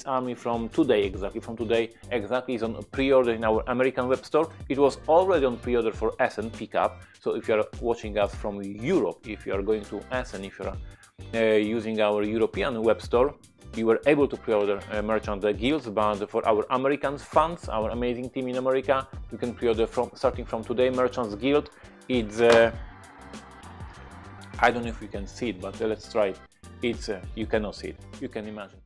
It's only from today exactly is on pre-order in our American web store. It was already on pre-order for Essen pickup. So if you are watching us from Europe, if you are going to Essen, if you are using our European web store, you were able to pre-order Merchant Guilds, but for our American fans, our amazing team in America, you can pre-order starting from today Merchant's Guild. It's I don't know if you can see it, but let's try it. It's you cannot see it. You can imagine.